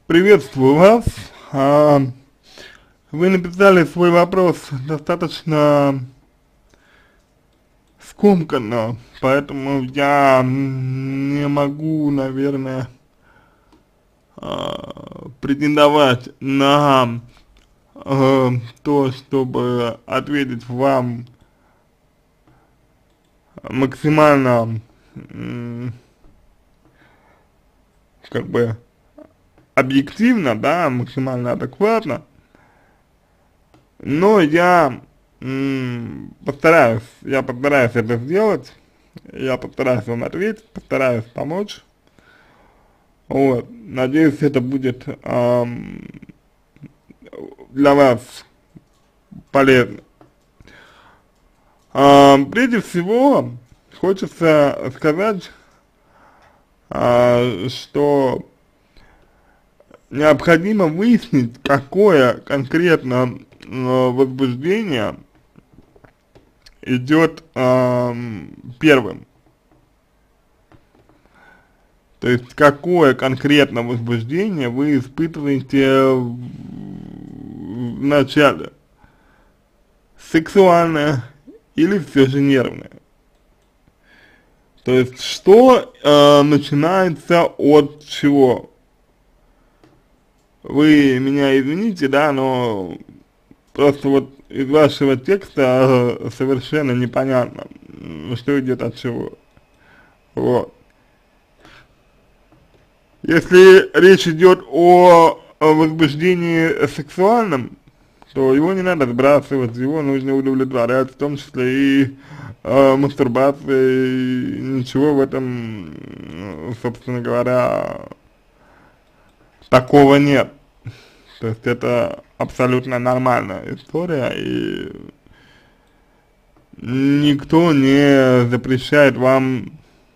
Приветствую вас. А, Вы написали свой вопрос достаточно скомканно, поэтому я не могу, наверное, претендовать на то, чтобы ответить вам максимально, как бы, объективно, да, максимально адекватно. Но я постараюсь это сделать, я постараюсь вам ответить, постараюсь помочь. Вот, надеюсь, это будет для вас полезно. Прежде всего, хочется сказать, что необходимо выяснить, какое конкретно возбуждение идет первым. То есть, какое конкретно возбуждение вы испытываете в начале. Сексуальное или все же нервное. То есть, что начинается от чего? Вы меня извините, да, но просто вот из вашего текста совершенно непонятно, что идет от чего. Вот. Если речь идет о возбуждении сексуальном, то его не надо сбрасывать, его нужно удовлетворять, в том числе и мастурбацией, ничего в этом, собственно говоря, такого нет. То есть это абсолютно нормальная история, и никто не запрещает вам,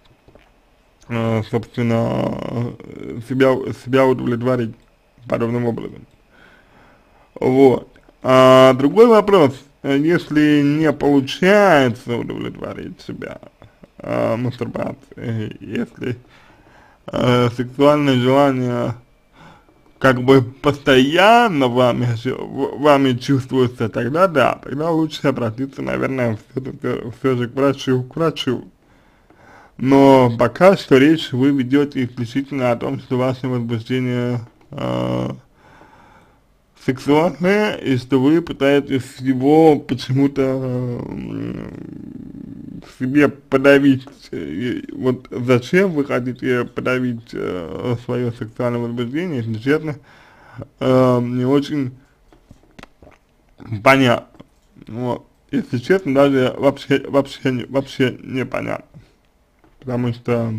собственно, себя удовлетворить подобным образом. Вот. А другой вопрос, если не получается удовлетворить себя мастурбацией, если сексуальное желание как бы постоянно вами чувствуется, тогда да, тогда лучше обратиться, наверное, все же к врачу. Но пока что речь вы ведете исключительно о том, что ваше возбуждение сексуальное, и что вы пытаетесь его почему-то себе подавить. И вот зачем вы хотите подавить свое сексуальное возбуждение, если честно, не очень понятно. Вот. Если честно, даже вообще непонятно. Потому что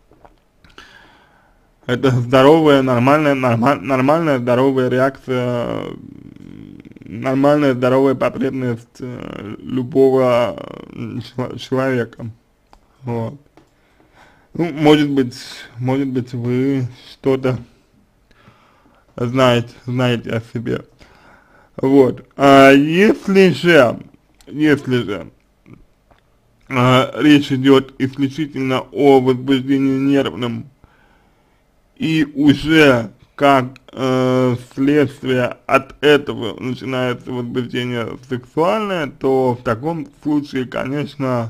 это здоровая, нормальная, здоровая реакция, нормальная, здоровая потребность любого человека. Вот. Ну, может быть, вы что-то знаете о себе. Вот. А если же речь идет исключительно о возбуждении нервном, и уже как следствие от этого начинается возбуждение сексуальное, то в таком случае, конечно,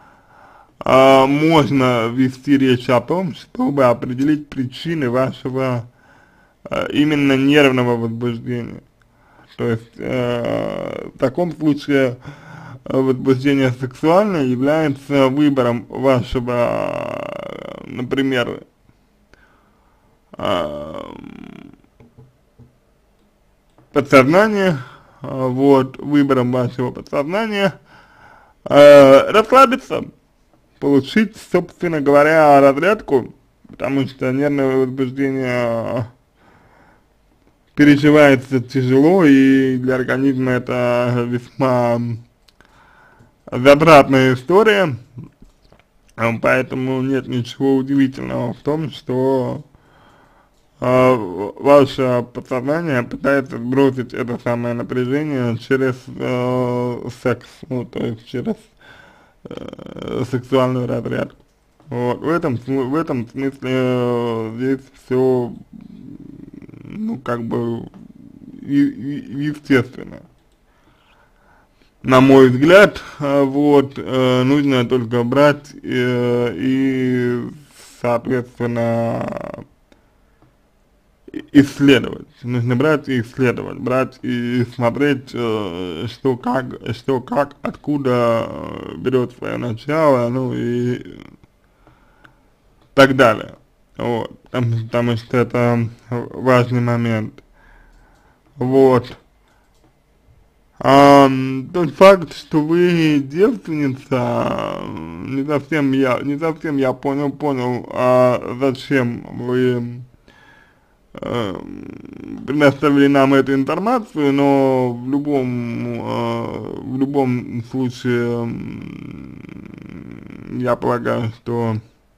можно вести речь о том, чтобы определить причины вашего именно нервного возбуждения. То есть в таком случае возбуждение сексуальное является выбором вашего, например, подсознания, вот, выбором вашего подсознания расслабиться, получить, собственно говоря, разрядку, потому что нервное возбуждение переживается тяжело, и для организма это весьма затратная история, поэтому нет ничего удивительного в том, что ваше подсознание пытается сбросить это самое напряжение через секс, ну, то есть через сексуальную разрядку. Вот, в этом смысле здесь все ну, как бы, естественно. На мой взгляд, вот, нужно только брать и, соответственно, исследовать. Нужно брать и исследовать, брать и смотреть, что как, откуда берет свое начало, ну и так далее. Вот, потому что это важный момент. Вот. Тот факт, что вы девственница, не совсем я понял, зачем вы предоставили нам эту информацию, но в любом случае, я полагаю, что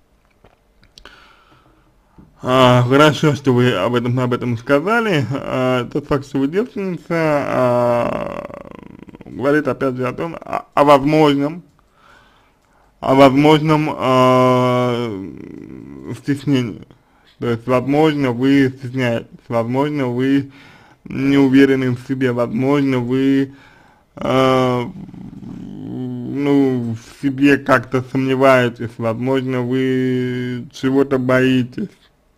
хорошо, что вы об этом сказали. Тот факт, что вы девственница, говорит опять же о том, о возможном стеснении. То есть, возможно, вы стесняетесь, возможно, вы не уверены в себе, возможно, вы ну, в себе как-то сомневаетесь, возможно, вы чего-то боитесь.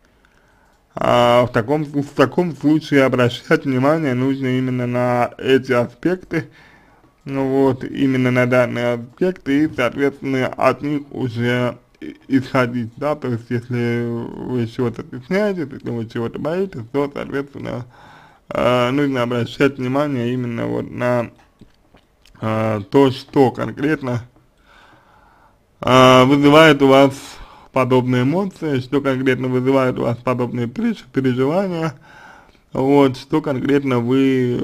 В таком случае обращать внимание нужно именно на эти аспекты, ну вот, именно на данные аспекты, и, соответственно, от них уже исходить, да, то есть, если вы чего-то стесняетесь, если вы чего-то боитесь, то, соответственно, нужно обращать внимание именно вот на то, что конкретно вызывает у вас подобные эмоции, что конкретно вызывает у вас подобные переживания, вот, что конкретно вы,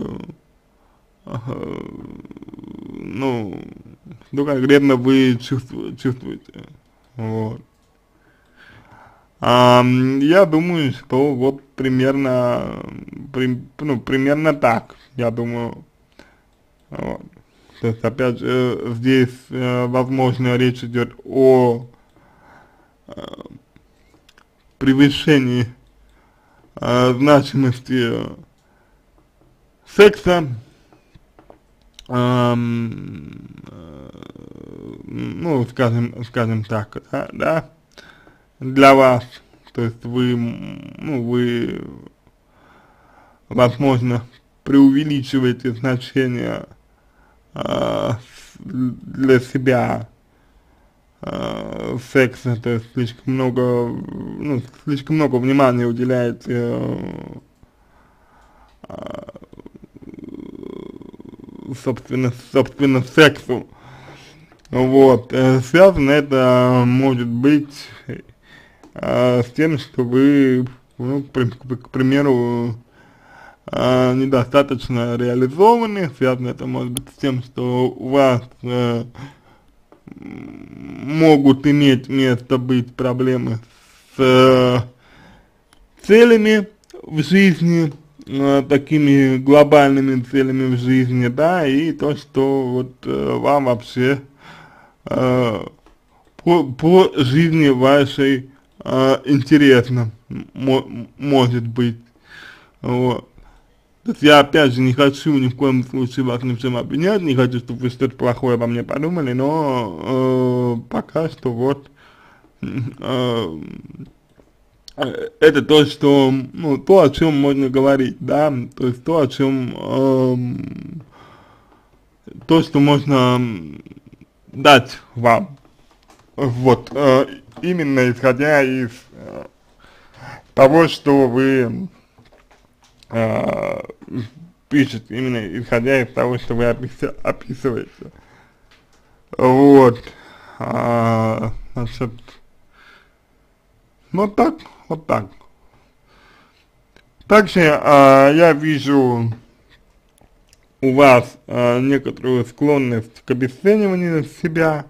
ну, что конкретно вы чувствуете, вот. Я думаю, что вот примерно, примерно так, я думаю, вот. То есть, опять же, здесь, возможно, речь идет о превышении значимости секса, ну, скажем так, да, для вас. То есть вы, ну, вы, возможно, преувеличиваете значение для себя секса, то есть слишком много внимания уделяете собственно сексу. Вот, связано это может быть с тем, что вы, ну, к примеру, недостаточно реализованы, связано это может быть с тем, что у вас могут иметь место быть проблемы с целями в жизни, такими глобальными целями в жизни, да, и то, что вот вам вообще по жизни вашей интересно, может быть, вот. То есть я опять же не хочу ни в коем случае вас ни в чем обвинять, не хочу, чтобы вы что-то плохое обо мне подумали, но пока что вот это то, что, ну, то, о чем можно говорить, да, то есть то, о чем, то, что можно дать вам, вот, именно исходя из того, что вы пишет, именно исходя из того, что вы описываете. Вот. Значит, вот так, вот так. Также я вижу у вас некоторую склонность к обесцениванию себя,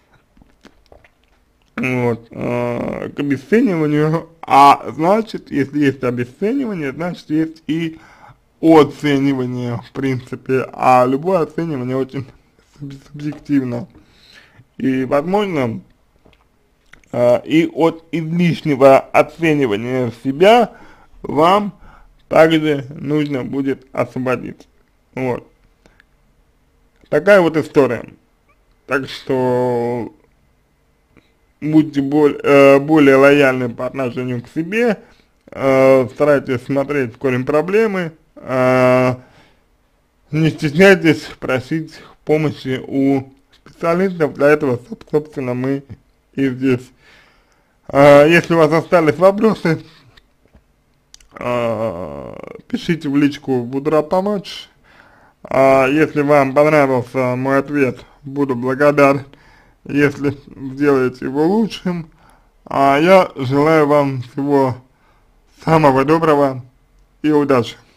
вот, к обесцениванию, а значит, если есть обесценивание, значит, есть и оценивание, в принципе, а любое оценивание очень субъективно, и, возможно, и от излишнего оценивания себя вам также нужно будет освободиться. Вот. Такая вот история. Так что будьте более лояльны по отношению к себе, старайтесь смотреть в корень проблемы, не стесняйтесь просить помощи у специалистов, для этого, собственно, мы и здесь. Если у вас остались вопросы, пишите в личку, буду рад помочь. Если вам понравился мой ответ, буду благодарен, если сделаете его лучшим. Я желаю вам всего самого доброго и удачи.